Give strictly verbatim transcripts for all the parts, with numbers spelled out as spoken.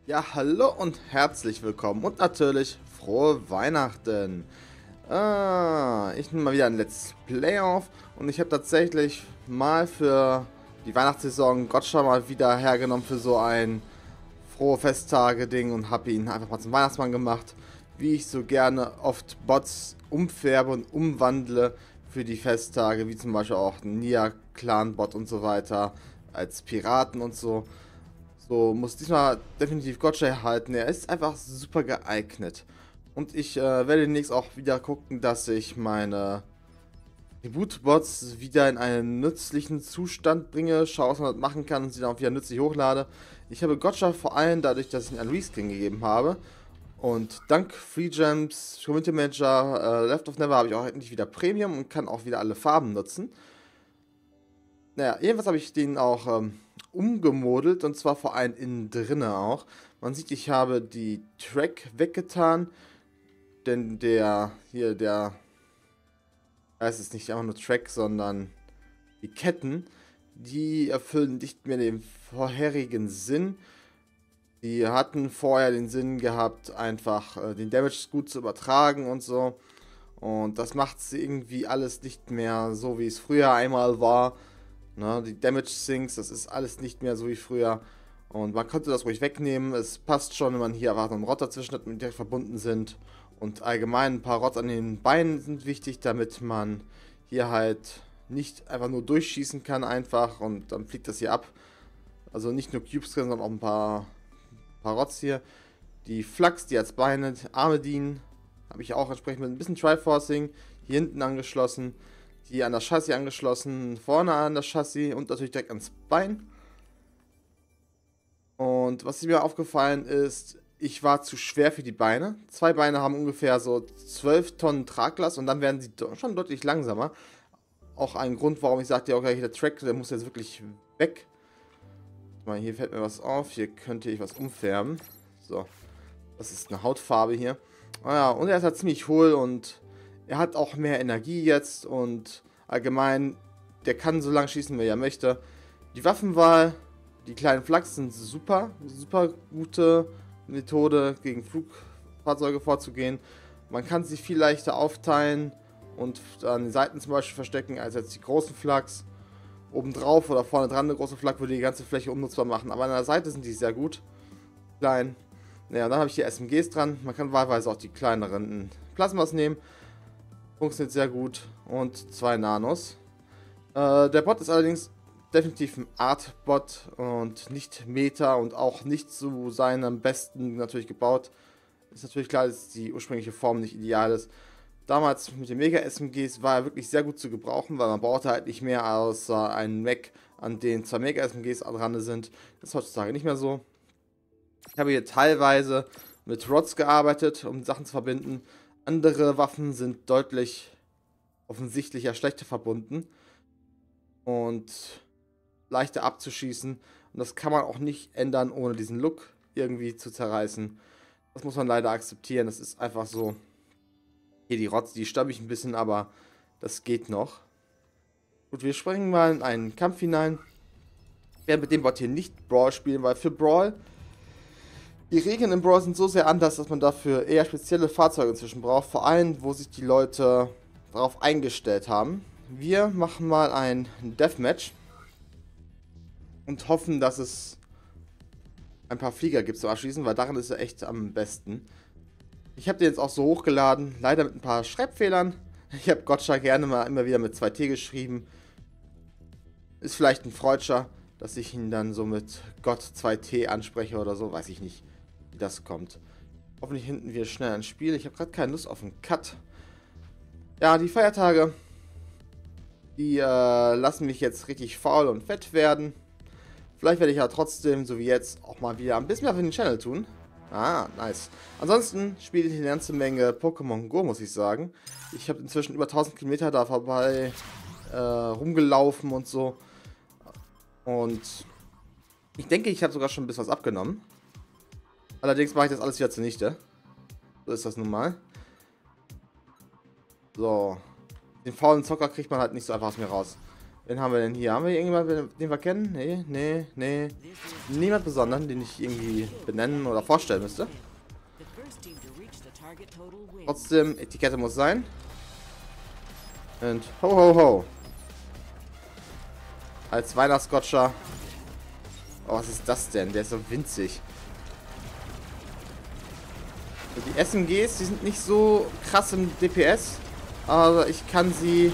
Ja, hallo und herzlich willkommen und natürlich frohe Weihnachten. Ah, ich nehme mal wieder ein Let's Play auf und ich habe tatsächlich mal für die Weihnachtssaison Gotcha mal wieder hergenommen für so ein frohe Festtage-Ding und habe ihn einfach mal zum Weihnachtsmann gemacht, wie ich so gerne oft Bots umfärbe und umwandle für die Festtage, wie zum Beispiel auch Nia Clan Bot und so weiter, als Piraten und so. So, muss diesmal definitiv Gotcha erhalten. Er ist einfach super geeignet. Und ich äh, werde demnächst auch wieder gucken, dass ich meine Reboot-Bots wieder in einen nützlichen Zustand bringe. Schaue, was man das machen kann und sie dann auch wieder nützlich hochlade. Ich habe Gotcha vor allem dadurch, dass ich ihn einen Reskin gegeben habe. Und dank Free Gems, Community Manager, äh, Left of Never habe ich auch endlich wieder Premium und kann auch wieder alle Farben nutzen. Naja, jedenfalls habe ich den auch ähm, umgemodelt und zwar vor allem innen drinne auch. Man sieht, ich habe die Track weggetan, denn der, hier, der, es ist nicht einfach nur Track, sondern die Ketten, die erfüllen nicht mehr den vorherigen Sinn. Die hatten vorher den Sinn gehabt, einfach äh, den Damage gut zu übertragen und so. Und das macht es irgendwie alles nicht mehr so, wie es früher einmal war. Ne, die Damage Sinks, das ist alles nicht mehr so wie früher. Und man könnte das ruhig wegnehmen. Es passt schon, wenn man hier einfach einen Rot dazwischen hat, mit direkt verbunden sind. Und allgemein ein paar Rots an den Beinen sind wichtig, damit man hier halt nicht einfach nur durchschießen kann einfach und dann fliegt das hier ab. Also nicht nur Cubes, sondern auch ein paar, paar Rots hier. Die Flux, die als Beine, Arme dienen, habe ich auch entsprechend mit ein bisschen Triforcing hier hinten angeschlossen. Die an das Chassis angeschlossen, vorne an das Chassis und natürlich direkt ans Bein. Und was mir aufgefallen ist, ich war zu schwer für die Beine. Zwei Beine haben ungefähr so zwölf Tonnen Traglast und dann werden sie schon deutlich langsamer. Auch ein Grund, warum ich sagte, okay, der Track, der muss jetzt wirklich weg. Mal, hier fällt mir was auf, hier könnte ich was umfärben. So, das ist eine Hautfarbe hier. Naja, und er ist halt ziemlich hohl und er hat auch mehr Energie jetzt und allgemein, der kann so lange schießen, wie er möchte. Die Waffenwahl, die kleinen Flaks sind super, super gute Methode, gegen Flugfahrzeuge vorzugehen. Man kann sie viel leichter aufteilen und an den Seiten zum Beispiel verstecken, als jetzt die großen Flaks. Obendrauf oder vorne dran eine große Flak würde die ganze Fläche unnutzbar machen, aber an der Seite sind die sehr gut. Klein. Naja, dann habe ich hier S M Gs dran. Man kann wahlweise auch die kleineren Plasmas nehmen. Funktioniert sehr gut. Und zwei Nanos. Äh, der Bot ist allerdings definitiv ein Art-Bot und nicht Meta und auch nicht zu seinem Besten natürlich gebaut. Ist natürlich klar, dass die ursprüngliche Form nicht ideal ist. Damals mit den Mega-S M Gs war er wirklich sehr gut zu gebrauchen, weil man brauchte halt nicht mehr außer einen Mech, an den zwei Mega-S M Gs dran sind. Das ist heutzutage nicht mehr so. Ich habe hier teilweise mit Rods gearbeitet, um Sachen zu verbinden. Andere Waffen sind deutlich offensichtlicher schlechter verbunden und leichter abzuschießen. Und das kann man auch nicht ändern, ohne diesen Look irgendwie zu zerreißen. Das muss man leider akzeptieren. Das ist einfach so. Hier die Rots, die störe ich ein bisschen, aber das geht noch. Gut, wir springen mal in einen Kampf hinein. Ich werde mit dem Bot hier nicht Brawl spielen, weil für Brawl die Regeln im Brawl sind so sehr anders, dass man dafür eher spezielle Fahrzeuge inzwischen braucht. Vor allem, wo sich die Leute darauf eingestellt haben. Wir machen mal ein Deathmatch. Und hoffen, dass es ein paar Flieger gibt zum Abschließen, weil darin ist er echt am besten. Ich habe den jetzt auch so hochgeladen. Leider mit ein paar Schreibfehlern. Ich habe Gotcha gerne mal immer wieder mit zwei T geschrieben. Ist vielleicht ein Freudscher, dass ich ihn dann so mit Gott zwei T anspreche oder so. Weiß ich nicht, wie das kommt. Hoffentlich hinten wir schnell ein Spiel. Ich habe gerade keine Lust auf einen Cut. Ja, die Feiertage, die äh, lassen mich jetzt richtig faul und fett werden. Vielleicht werde ich ja trotzdem, so wie jetzt, auch mal wieder ein bisschen mehr für den Channel tun. Ah, nice. Ansonsten spiele ich eine ganze Menge Pokémon Go, muss ich sagen. Ich habe inzwischen über tausend Kilometer da vorbei äh, rumgelaufen und so. Und ich denke, ich habe sogar schon ein bisschen was abgenommen. Allerdings mache ich das alles wieder zunichte. So ist das nun mal. So. Den faulen Zocker kriegt man halt nicht so einfach aus mir raus. Wen haben wir denn hier? Haben wir irgendjemanden, den wir kennen? Nee, nee, nee. Niemand besonderen, den ich irgendwie benennen oder vorstellen müsste. Trotzdem, Etikette muss sein. Und ho ho ho. Als Weihnachtsgotcha. Oh, was ist das denn? Der ist so winzig. Die S M Gs, die sind nicht so krass im D P S. Aber ich kann sie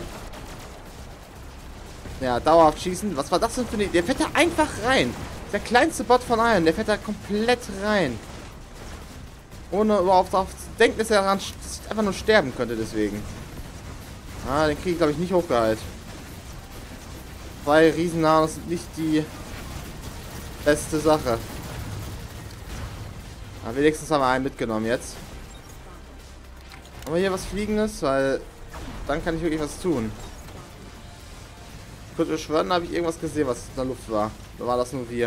ja dauerhaft schießen. Was war das denn für eine... Der fährt da einfach rein. Der kleinste Bot von allen. Der fährt da komplett rein. Ohne überhaupt darauf zu denken, dass er daran einfach nur sterben könnte deswegen. Ah, den kriege ich glaube ich nicht hochgeheilt. Zwei Riesennanos sind nicht die beste Sache. Aber wenigstens haben wir einen mitgenommen jetzt. Haben wir hier was Fliegendes? Weil dann kann ich wirklich was tun. Ich könnte schwören, da habe ich irgendwas gesehen, was in der Luft war. Da war das nur wir.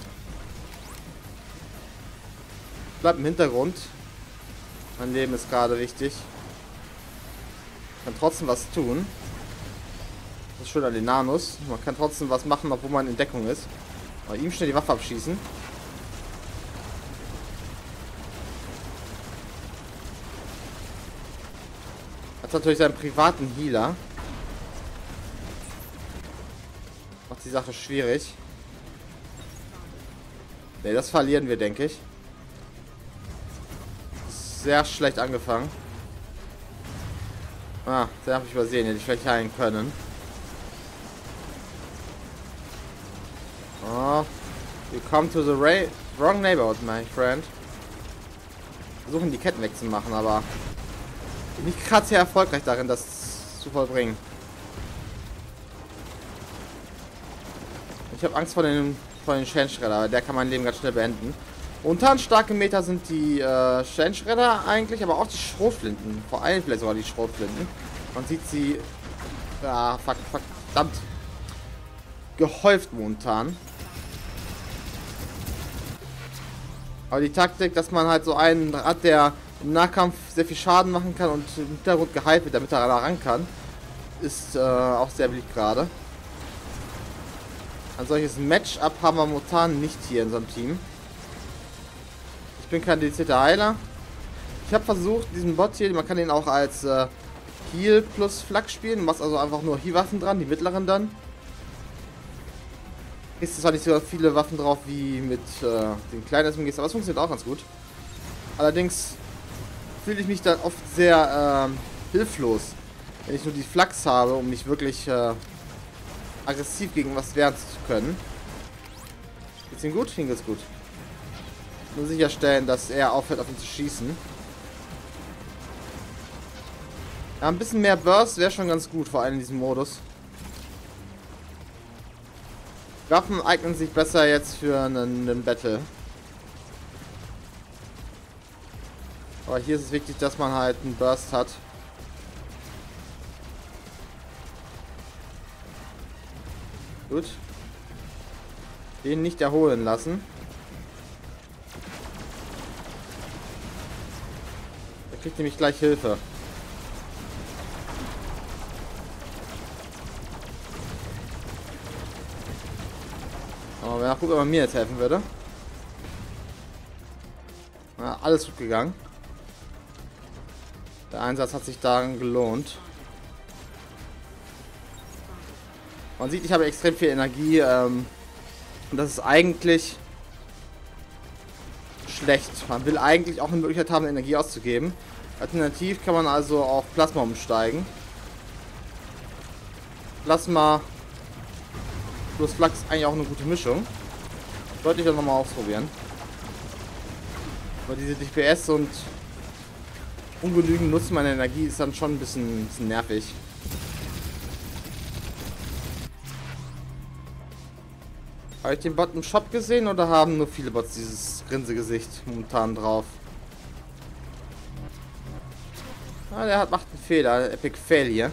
Bleibt im Hintergrund. Mein Leben ist gerade wichtig. Ich kann trotzdem was tun. Das ist schön an den Nanos. Man kann trotzdem was machen, obwohl man in Deckung ist. Bei ihm schnell die Waffe abschießen. Hat natürlich seinen privaten Healer. Macht die Sache schwierig. Ne, das verlieren wir, denke ich. Sehr schlecht angefangen. Ah, den habe ich übersehen. Hätte ich vielleicht heilen können. Oh. You come to the wrong neighborhood, my friend. Versuchen die Ketten wegzumachen, aber bin ich gerade sehr erfolgreich darin, das zu vollbringen. Ich habe Angst vor den, vor den Sternschredder, der kann mein Leben ganz schnell beenden. Momentan starke Meter sind die äh, Sternschredder eigentlich, aber auch die Schrotflinten. Vor allem vielleicht sogar die Schrotflinten. Man sieht sie ja, fuck, fuck, verdammt gehäuft momentan. Aber die Taktik, dass man halt so einen hat, der im Nahkampf sehr viel Schaden machen kann und im Hintergrund geheilt wird, damit er da ran kann, ist äh, auch sehr beliebt gerade. Ein solches Matchup haben wir momentan nicht hier in unserem Team. Ich bin kein dedizierter Heiler. Ich habe versucht, diesen Bot hier, man kann ihn auch als äh, Heal plus Flak spielen. Du machst also einfach nur Heal-Waffen dran, die mittleren dann. Ist zwar nicht so viele Waffen drauf wie mit äh, den kleinen S M Gs, aber es funktioniert auch ganz gut. Allerdings fühle ich mich dann oft sehr ähm, hilflos, wenn ich nur die Flaks habe, um mich wirklich äh, aggressiv gegen was wehren zu können. Geht's ihm gut? Ihm geht's gut. Nur sicherstellen, dass er aufhört, auf ihn zu schießen. Ja, ein bisschen mehr Burst wäre schon ganz gut, vor allem in diesem Modus. Waffen eignen sich besser jetzt für einen, einen Battle. Aber hier ist es wichtig, dass man halt einen Burst hat. Gut. Den nicht erholen lassen. Er kriegt nämlich gleich Hilfe. Aber wäre gut, wenn man mir jetzt helfen würde. Ja, alles gut gegangen. Der Einsatz hat sich daran gelohnt. Man sieht, ich habe extrem viel Energie. Ähm, und das ist eigentlich schlecht. Man will eigentlich auch eine Möglichkeit haben, Energie auszugeben. Alternativ kann man also auf Plasma umsteigen. Plasma plus Flak ist eigentlich auch eine gute Mischung. Sollte ich dann nochmal ausprobieren. Aber diese D P S und ungenügend Nutzen meiner Energie ist dann schon ein bisschen, ein bisschen nervig. Habe ich den Bot im Shop gesehen oder haben nur viele Bots dieses Grinsegesicht momentan drauf? Ah, der hat, macht einen Fehler, Epic Fail hier.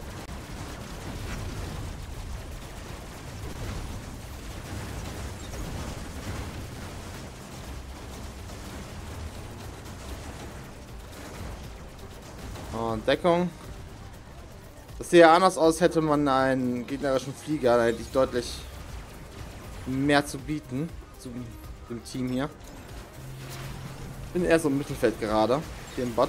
Und Deckung. Das sieht ja anders aus, hätte man einen gegnerischen Flieger, da hätte ich deutlich mehr zu bieten zu dem Team hier. Bin eher so im Mittelfeld gerade, hier im Bot.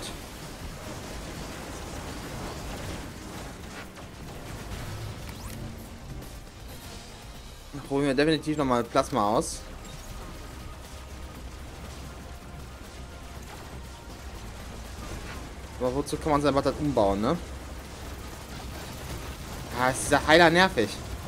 Probieren wir definitiv nochmal Plasma aus. Aber wozu kann man sein Bot halt umbauen, ne? Ah, ist dieser Heiler nervig.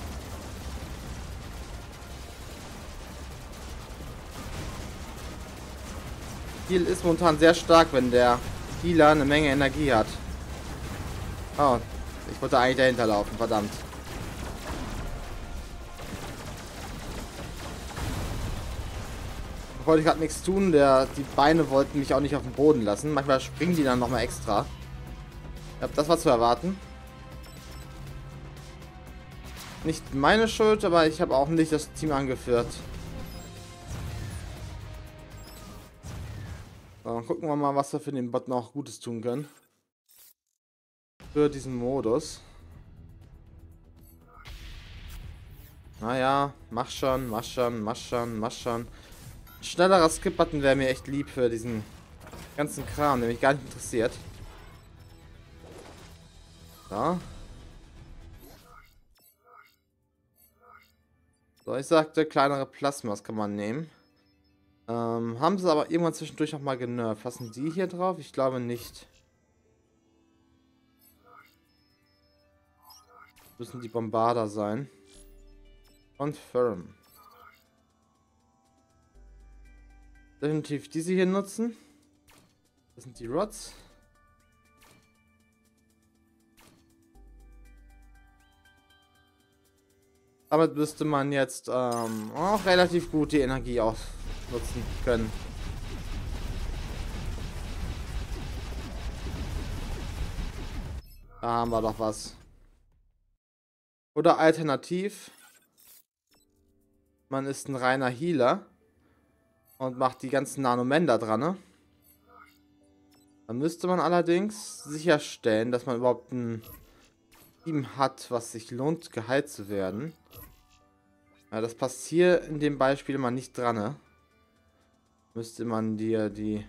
Heal ist momentan sehr stark, wenn der Healer eine Menge Energie hat. Oh, ich wollte eigentlich dahinter laufen, verdammt. Wollte ich gerade nichts tun, der, die Beine wollten mich auch nicht auf den Boden lassen. Manchmal springen die dann nochmal extra. Ich glaube, das war zu erwarten. Nicht meine Schuld, aber ich habe auch nicht das Team angeführt. So, dann gucken wir mal, was wir für den Bot noch Gutes tun können. Für diesen Modus. Naja, mach schon, mach schon, mach schon, mach schon. Ein schnellerer Skip-Button wäre mir echt lieb für diesen ganzen Kram, der mich gar nicht interessiert. So. So, ich sagte, kleinere Plasmas kann man nehmen. Ähm, haben sie aber irgendwann zwischendurch noch mal genervt. Passen die hier drauf? Ich glaube nicht. Müssen die Bombarder sein. Confirm. Definitiv diese hier nutzen. Das sind die Rods. Damit müsste man jetzt ähm, auch relativ gut die Energie ausnutzen können. Da haben wir doch was. Oder alternativ, man ist ein reiner Healer und macht die ganzen Nanomender dran, ne? Dann müsste man allerdings sicherstellen, dass man überhaupt ein Team hat, was sich lohnt, geheilt zu werden. Ja, das passt hier in dem Beispiel mal nicht dran, ne? Müsste man dir die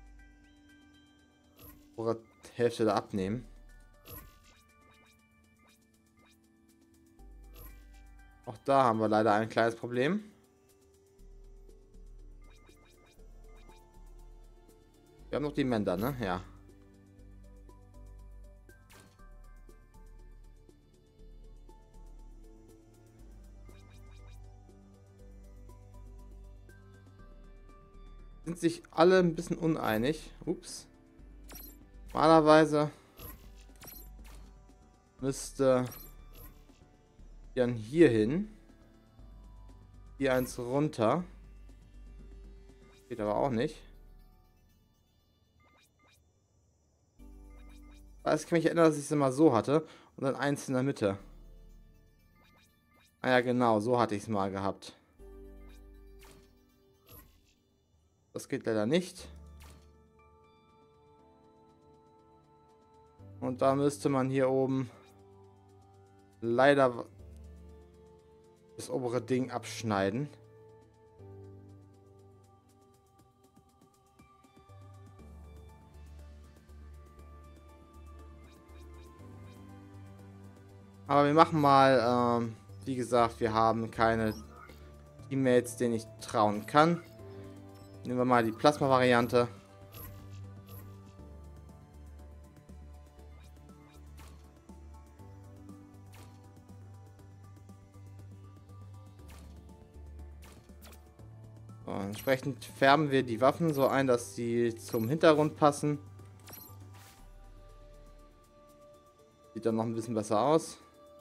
Hälfte da abnehmen. Auch da haben wir leider ein kleines Problem. Wir haben noch die Mender, ne? Ja. Sind sich alle ein bisschen uneinig. Ups. Normalerweise müsste dann hier hin. Hier eins runter. Geht aber auch nicht. Ich kann mich erinnern, dass ich es immer so hatte. Und dann eins in der Mitte. Ah ja, genau, so hatte ich es mal gehabt. Das geht leider nicht. Und da müsste man hier oben leider das obere Ding abschneiden. Aber wir machen mal, ähm, wie gesagt, wir haben keine Teammates, denen ich trauen kann. Nehmen wir mal die Plasma-Variante. So, entsprechend färben wir die Waffen so ein, dass sie zum Hintergrund passen. Sieht dann noch ein bisschen besser aus.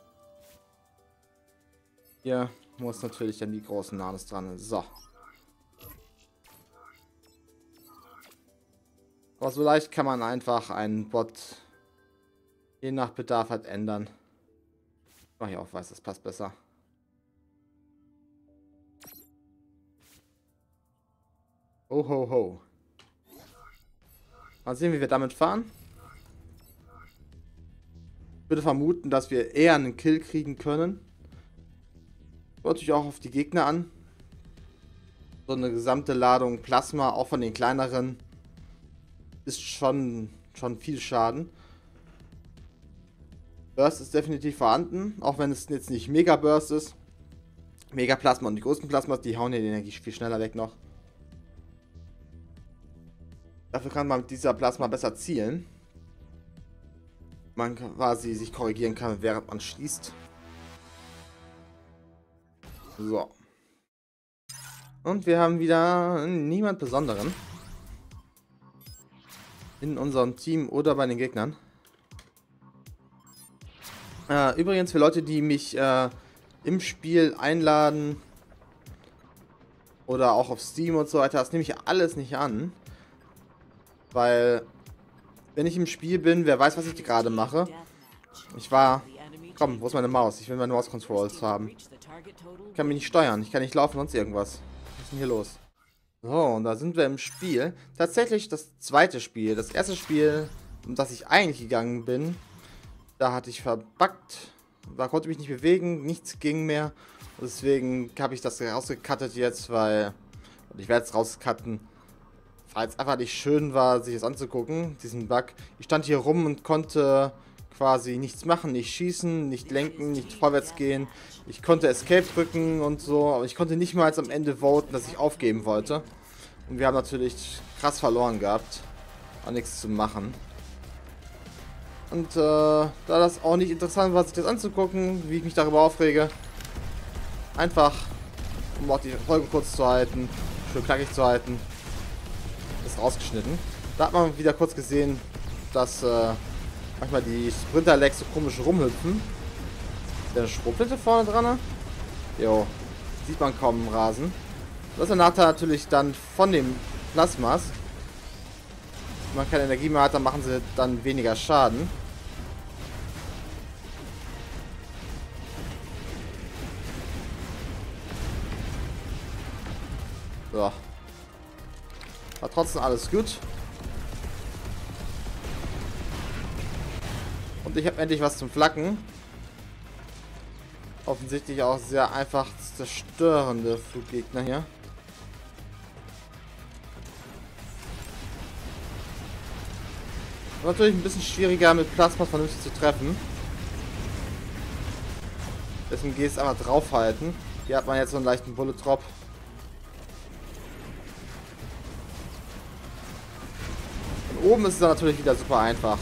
Hier muss natürlich dann die großen Nanos dran. So. Aber so leicht kann man einfach einen Bot je nach Bedarf halt ändern. Ich mache hier auch weiß, das passt besser. Oh ho ho. Mal sehen, wie wir damit fahren. würde vermuten, dass wir eher einen Kill kriegen können. Kommt natürlich auch auf die Gegner an. So eine gesamte Ladung Plasma, auch von den kleineren, ist schon, schon viel Schaden. Burst ist definitiv vorhanden, auch wenn es jetzt nicht Mega Burst ist. Mega Plasma und die großen Plasmas, die hauen ja die Energie viel schneller weg noch. Dafür kann man mit dieser Plasma besser zielen. Man quasi sich korrigieren kann, während man schießt. So. Und wir haben wieder niemand Besonderen in unserem Team oder bei den Gegnern. Äh, übrigens für Leute, die mich äh, im Spiel einladen oder auch auf Steam und so weiter, das nehme ich alles nicht an. Weil, wenn ich im Spiel bin, wer weiß, was ich gerade mache. Ich war... Komm, wo ist meine Maus? Ich will meine Maus-Controls haben. Ich kann mich nicht steuern, ich kann nicht laufen, sonst irgendwas. Was ist denn hier los? So, und da sind wir im Spiel. Tatsächlich das zweite Spiel. Das erste Spiel, um das ich eigentlich gegangen bin, da hatte ich verbuggt. Da konnte ich mich nicht bewegen, nichts ging mehr. Deswegen habe ich das rausgecuttet jetzt, weil... Und ich werde es rauscutten. Weil es einfach nicht schön war, sich das anzugucken, diesen Bug. Ich stand hier rum und konnte quasi nichts machen, nicht schießen, nicht lenken, nicht vorwärts gehen. Ich konnte Escape drücken und so, aber ich konnte nicht mal am Ende voten, dass ich aufgeben wollte. Und wir haben natürlich krass verloren gehabt. War nichts zu machen. Und äh, da das auch nicht interessant war, sich das anzugucken, wie ich mich darüber aufrege, einfach, um auch die Folge kurz zu halten, schön knackig zu halten, ist rausgeschnitten. Da hat man wieder kurz gesehen, dass äh, manchmal die Sprinter-Legs so komisch rumhüpfen. Der Schrotflinte vorne dran. Jo, sieht man kaum im Rasen. Das ist der Nachteil natürlich dann von dem Plasmas. Wenn man keine Energie mehr hat, dann machen sie dann weniger Schaden. So. War trotzdem alles gut. Und ich habe endlich was zum Flacken. Offensichtlich auch sehr einfach zerstörende Fluggegner hier. Natürlich ein bisschen schwieriger mit Plasma vernünftig zu treffen. Deswegen geht es einfach draufhalten. Hier hat man jetzt so einen leichten Bullet Drop. Und oben ist es dann natürlich wieder super einfach.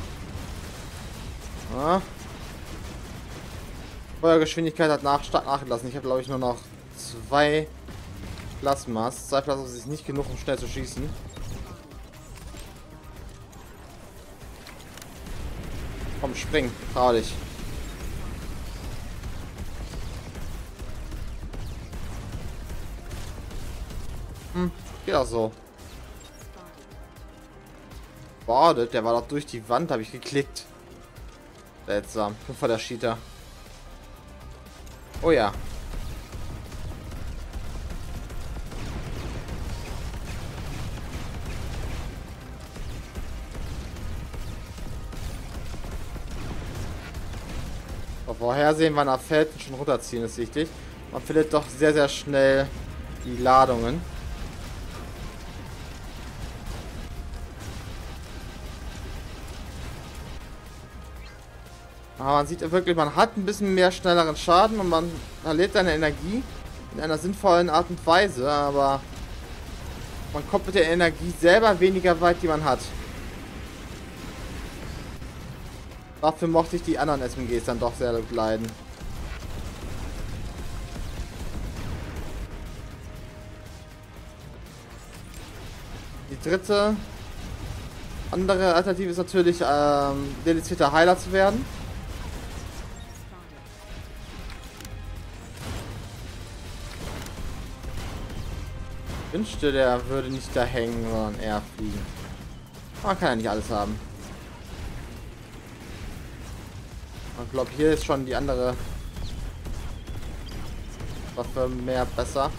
Ja. Feuergeschwindigkeit hat nach, stark nachgelassen. Ich habe glaube ich nur noch zwei Plasmas. Zwei Plasmas ist nicht genug, um schnell zu schießen. Komm, spring, trau dich. Hm, geht auch so. Bordet, der war doch durch die Wand, habe ich geklickt. Seltsam. Fünf war der Cheater. Oh ja. Vorhersehen, wann er fällt und schon runterziehen ist wichtig. Man findet doch sehr, sehr schnell die Ladungen. Aber man sieht ja wirklich, man hat ein bisschen mehr schnelleren Schaden und man verliert seine Energie in einer sinnvollen Art und Weise, aber man kommt mit der Energie selber weniger weit, die man hat. Dafür mochte ich die anderen S M Gs dann doch sehr leiden. Die dritte andere Alternative ist natürlich, ähm, dedizierter Heiler zu werden. Ich wünschte, der würde nicht da hängen, sondern eher fliegen. Man kann ja nicht alles haben. Ich glaube, hier ist schon die andere Waffe mehr besser.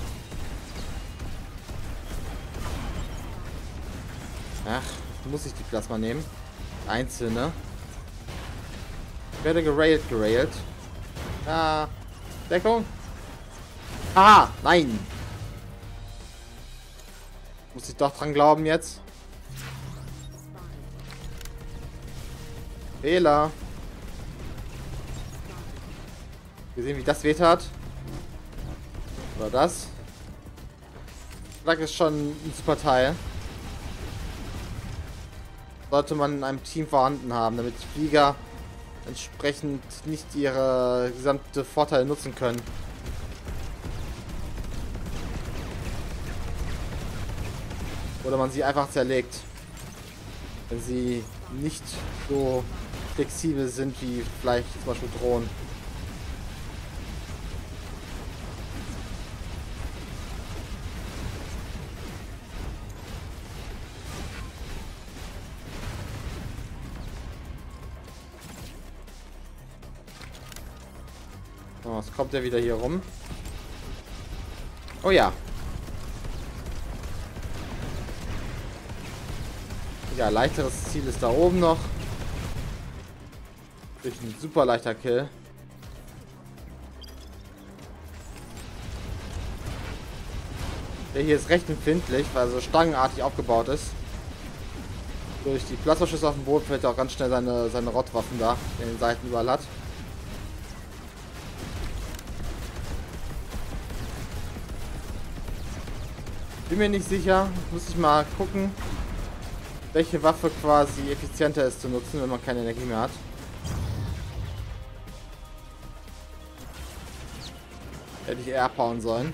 Ach, muss ich die Plasma nehmen? Einzelne. Ich werde gerailt, gerailt. Ah, Deckung. Ah, nein. Muss ich doch dran glauben jetzt. Fehler. Wir sehen, wie das weht hat. Oder das. Flak ist schon ein super Teil. Sollte man in einem Team vorhanden haben, damit die Flieger entsprechend nicht ihre gesamte Vorteile nutzen können. Oder man sie einfach zerlegt. Wenn sie nicht so flexibel sind wie vielleicht zum Beispiel Drohnen. Oh, jetzt kommt er wieder hier rum. Oh ja. Ja, leichteres Ziel ist da oben noch. Durch ein super leichter Kill. Der hier ist recht empfindlich, weil er so stangenartig aufgebaut ist. Durch die Plasmaschüsse auf dem Boden fällt er auch ganz schnell seine, seine Rottwaffen da, die in den Seiten überall hat. Bin mir nicht sicher, muss ich mal gucken, welche Waffe quasi effizienter ist zu nutzen, wenn man keine Energie mehr hat. Hätte ich eher abhauen sollen.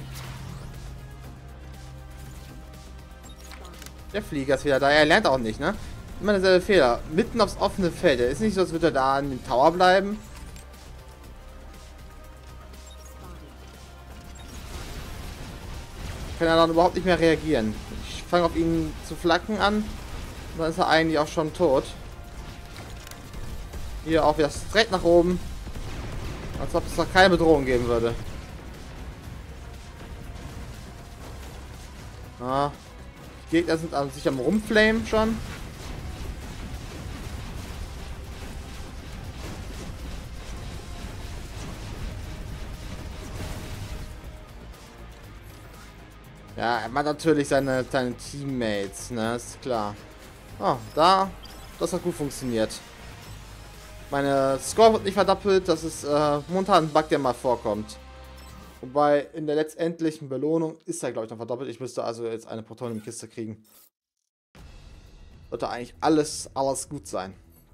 Der Flieger ist wieder da. Er lernt auch nicht, ne? Immer derselbe Fehler. Mitten aufs offene Feld. Er ist nicht so, als würde er da an dem Tower bleiben. Kann er dann überhaupt nicht mehr reagieren. Ich fange auf ihn zu flacken an. Und dann ist er eigentlich auch schon tot. Hier auch wieder straight nach oben. Als ob es noch keine Bedrohung geben würde. Ah. Die Gegner sind an sich am Rumflamen schon. Ja, er hat natürlich seine, seine Teammates, ne, ist klar. Oh, da, das hat gut funktioniert. Meine Score wird nicht verdoppelt, das ist äh, momentan ein Bug, der mal vorkommt. Wobei in der letztendlichen Belohnung ist er, glaube ich, noch verdoppelt. Ich müsste also jetzt eine Plutonium-Kiste kriegen. Sollte eigentlich alles, alles gut sein.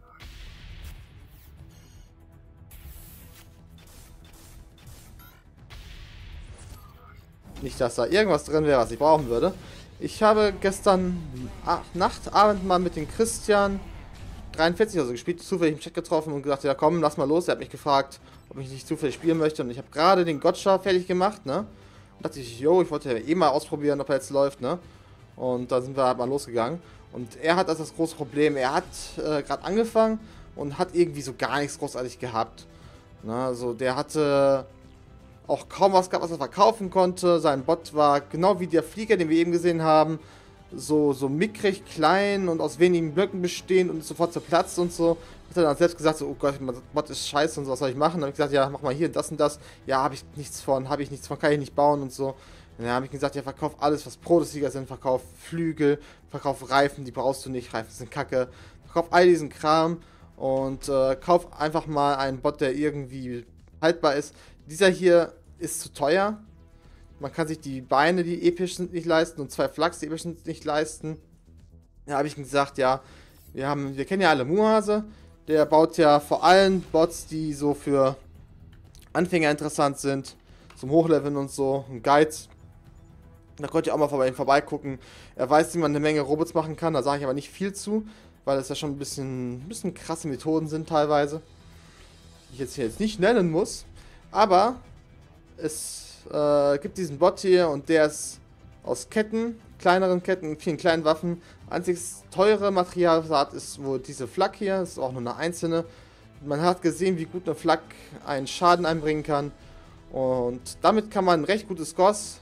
Nicht, dass da irgendwas drin wäre, was ich brauchen würde. Ich habe gestern Nacht, Abend mal mit dem Christian dreiundvierzig also gespielt, zufällig im Chat getroffen und gesagt, ja komm, lass mal los. Er hat mich gefragt, ob ich nicht zufällig spielen möchte. Und ich habe gerade den Gotcha fertig gemacht, ne? Und dachte ich, yo, ich wollte ja eh mal ausprobieren, ob er jetzt läuft, ne? Und da sind wir halt mal losgegangen. Und er hat das, das große Problem, er hat äh, gerade angefangen und hat irgendwie so gar nichts großartig gehabt. Ne? Also der hatte auch kaum was gehabt, was er verkaufen konnte. Sein Bot war genau wie der Flieger, den wir eben gesehen haben. So, so mickrig, klein und aus wenigen Blöcken bestehend und ist sofort zerplatzt und so. Hat er dann selbst gesagt, so, oh Gott, mein Bot ist scheiße und so, was soll ich machen? Dann habe ich gesagt, ja, mach mal hier das und das. Ja, habe ich nichts von, habe ich nichts von, kann ich nicht bauen und so. Und dann habe ich gesagt, ja, verkauf alles, was Pro-Sieger sind. Verkauf Flügel, verkauf Reifen, die brauchst du nicht, Reifen sind kacke. Verkauf all diesen Kram und äh, kauf einfach mal einen Bot, der irgendwie haltbar ist. Dieser hier ist zu teuer. Man kann sich die Beine, die episch sind, nicht leisten und zwei Flaks, die episch sind, nicht leisten. Da habe ich gesagt, ja, wir haben, wir kennen ja alle Muhase. Der baut ja vor allem Bots, die so für Anfänger interessant sind, zum Hochleveln und so, und Guides. Da könnt ihr auch mal vorbei, vorbeigucken. Er weiß, wie man eine Menge Robots machen kann, da sage ich aber nicht viel zu, weil es ja schon ein bisschen, ein bisschen krasse Methoden sind teilweise, die ich jetzt hier jetzt nicht nennen muss. Aber es äh, gibt diesen Bot hier und der ist aus Ketten, kleineren Ketten, vielen kleinen Waffen. Einziges teure Material, was er hat, ist wohl diese Flak hier. Das ist auch nur eine einzelne. Man hat gesehen, wie gut eine Flak einen Schaden einbringen kann. Und damit kann man recht gute Scores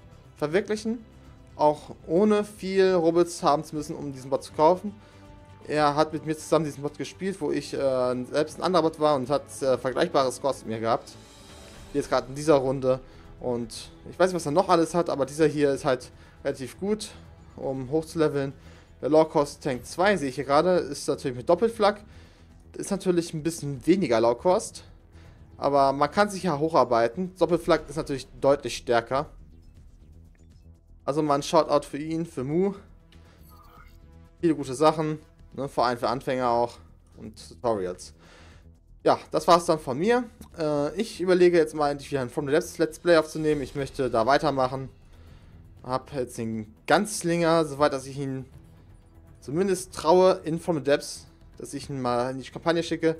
verwirklichen. Auch ohne viel Robots haben zu müssen, um diesen Bot zu kaufen. er hat mit mir zusammen diesen Mod gespielt, wo ich äh, selbst ein anderer Mod war und hat äh, vergleichbare Scores mit mir gehabt. Jetzt gerade in dieser Runde. Und ich weiß nicht, was er noch alles hat, aber dieser hier ist halt relativ gut, um hochzuleveln. Der Law Cost Tank zwei, sehe ich hier gerade, ist natürlich mit Doppelflak. Ist natürlich ein bisschen weniger Law Cost. Aber man kann sich ja hocharbeiten. Doppelflak ist natürlich deutlich stärker. Also mal ein Shoutout für ihn, für Mu. Viele gute Sachen, ne, vor allem für Anfänger auch und Tutorials. Ja, das war's dann von mir. Äh, ich überlege jetzt mal endlich wieder ein From the Depths Let's Play aufzunehmen. Ich möchte da weitermachen. Hab jetzt den Ganzlinger, soweit dass ich ihn zumindest traue in From the Depths, dass ich ihn mal in die Kampagne schicke.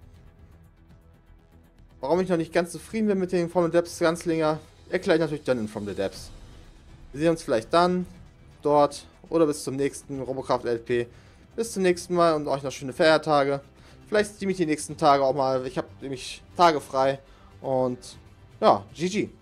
Warum ich noch nicht ganz zufrieden bin mit dem From the Depths Ganzlinger, erkläre ich natürlich dann in From the Depths. Wir sehen uns vielleicht dann, dort oder bis zum nächsten Robocraft L P. Bis zum nächsten Mal und euch noch schöne Feiertage. Vielleicht streame ich die nächsten Tage auch mal. Ich habe nämlich Tage frei. Und ja, G G.